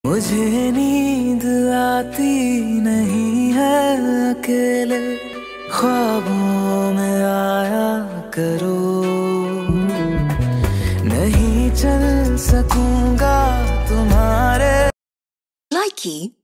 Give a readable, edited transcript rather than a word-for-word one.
मुझे नींद आती नहीं है, अकेले ख्वाबों में आया करो। नहीं चल सकूंगा तुम्हारे। Likey